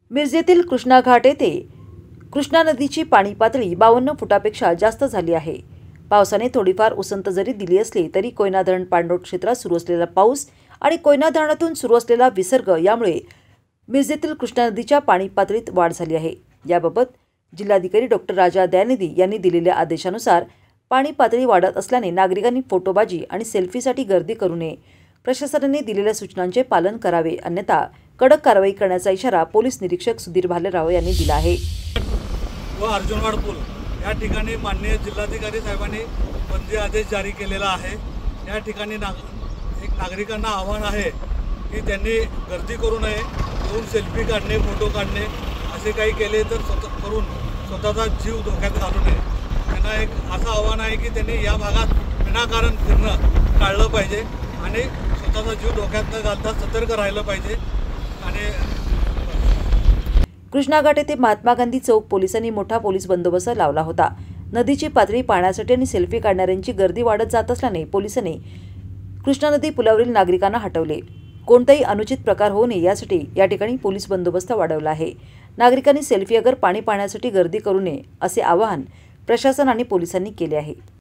मिरजेतील कृष्णा घाट येथे कृष्णा नदीची पाणी पातळी 52 फुटापेक्षा जास्त झाली आहे। पावसाने थोडीफार उसंत जरी दिली असली तरी कोयना धरण पाणलोट क्षेत्रात सुरू असलेला पाऊस आणि कोयना धरणातून सुरू असलेला विसर्ग यामुळे मिरजेतील कृष्णा नदीच्या पाणी पातळीत वाढ झाली आहे। याबाबत जिल्हाधिकारी डॉक्टर राजा दयानिधी यांनी दिलेल्या आदेशानुसार पाणी पातळी वाढत असल्याने नागरिकांनी फोटोबाजी आणि सेल्फीसाठी गर्दी करू नये। प्रशासनाने दिलेल्या सूचनांचे पालन करावे, अन्यथा कडक कारवाई करण्याचा इशारा पोलीस निरीक्षक सुधीर भालेराव यांनी दिला आहे। व अर्जुनवाड पूल या ठिकाणी माननीय जिल्हाधिकारी साहेबांनी बंदी आदेश जारी केलेला आहे। या ठिकाणी नागरिकांना आव्हान आहे की त्यांनी गर्दी करू नये, येऊन सेल्फी काढणे, फोटो काढणे असे काही केले तर स्वतःचा जीव धोक्यात घालू नये। त्यांना एक असं आव्हान आहे की त्यांनी या भागात विनाकारण फिरणं टाळलं पाहिजे आणि स्वतःचा जीव धोक्यात न घालता सतर्क राहिलं पाहिजे। आणि कृष्णा घाट येथे महात्मा गांधी चौक पोलिसांनी मोठा पोलीस बंदोबस्त लावला होता। नदीची पातळी पाहण्यासाठी आणि सेल्फी काढणाऱ्यांची गर्दी वाढत जात असल्याने पोलिसांनी कृष्णा नदी पुलावरील नागरिकांना हटवले। कोणताही अनुचित प्रकार होऊ नये यासाठी या ठिकाणी पोलीस बंदोबस्त वाढवला आहे। नागरिकांनी सेल्फी अगर पाणी पाहण्यासाठी गर्दी करू नये असे आवाहन प्रशासन आणि पोलिसांनी केले आहे।